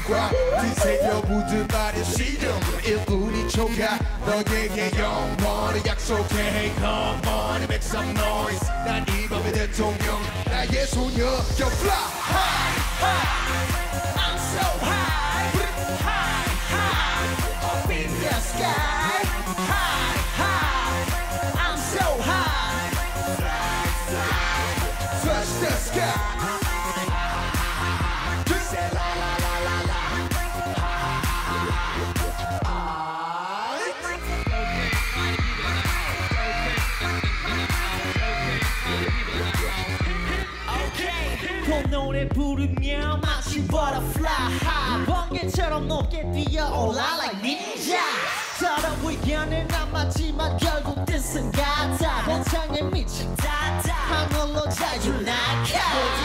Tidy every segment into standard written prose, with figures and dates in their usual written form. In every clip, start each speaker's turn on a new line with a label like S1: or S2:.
S1: 눈과 뒤새겨 묻은 말의 시름 1분이 초가 너에게 영원히 약속해 Hey come on and make some noise 난 이 밤의 대통령 나의 소녀 Yo fly high high I'm so high high high up in the sky high high I'm so high fly fly touch the sky
S2: 노래 부르며 마치 butterfly 번개처럼 높게 뛰어올라 like ninja 서로 의견은 안 맞지만 결국 뜻은 같아 번창에 미친 다다 하늘로 자유 날아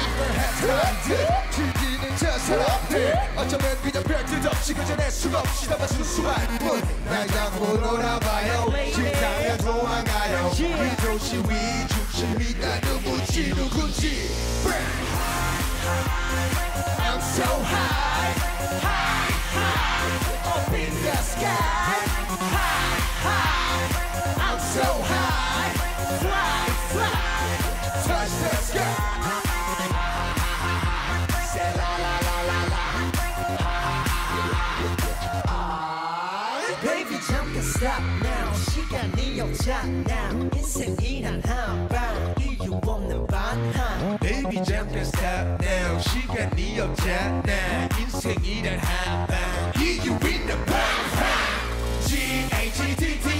S1: 즐기는 저 사람들 어쩌면 그냥 별뜻 없이 그저 내 수없이 담아준 수만뿐 날 잡고 놀아봐요 지나면 도망가요 이 도시 위 중심이 나 누구지 I'm so high, high, high, up in the sky. High, high, I'm so high, fly, fly, touch the sky. Say la la la la la.
S2: Baby 잠깐 stop now 시간이 없잖아 인생이란 한방 이유 없는 반항
S1: Baby 잠깐 stop now 시간이 없잖아 인생이란 한방 이유 있는 방황 GHTT